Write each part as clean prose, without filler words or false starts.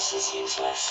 source is useless.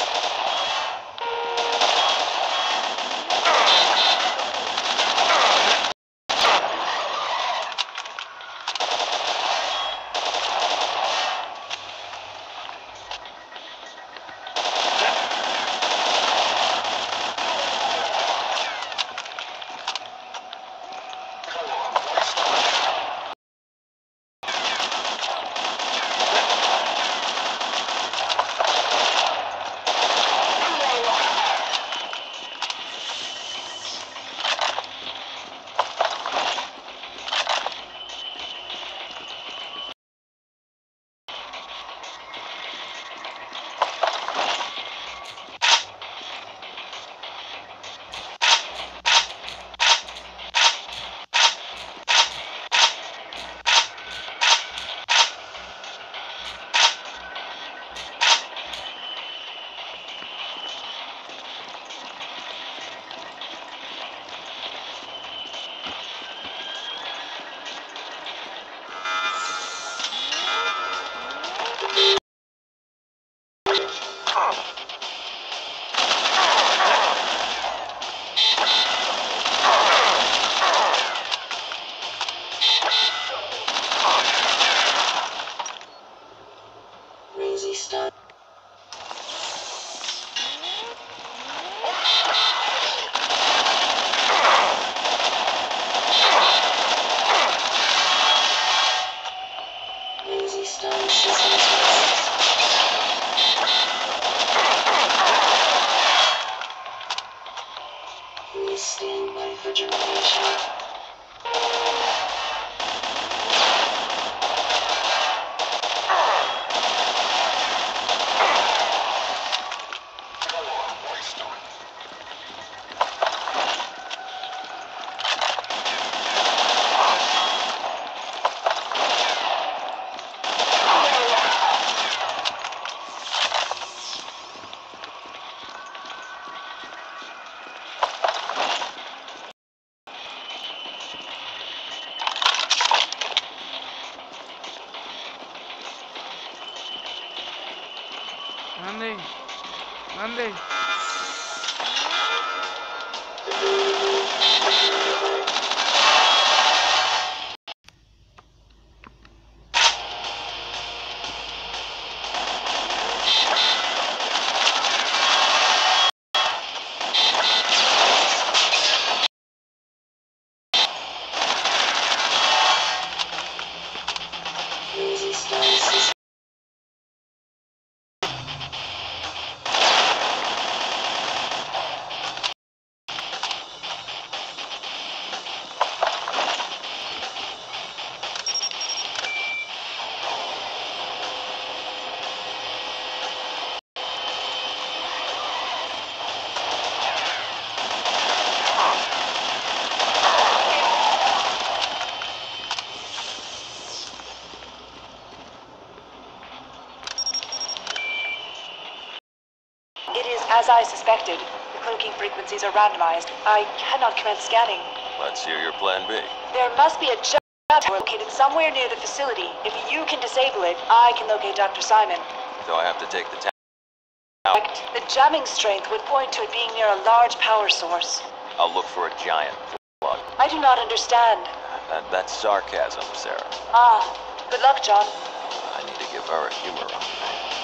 Crazy stuff. Crazy stone systems. Please stand by for germination. Nandi. Crazy stone systems. It is as I suspected. The cloaking frequencies are randomized. I cannot commence scanning. Let's hear your plan B. There must be a jump located somewhere near the facility. If you can disable it, I can locate Dr. Simon. So I have to take the town out. The jamming strength would point to it being near a large power source. I'll look for a giant plug. I do not understand. That's sarcasm, Sarah. Ah, good luck, John. I need to give her a humor upgrade.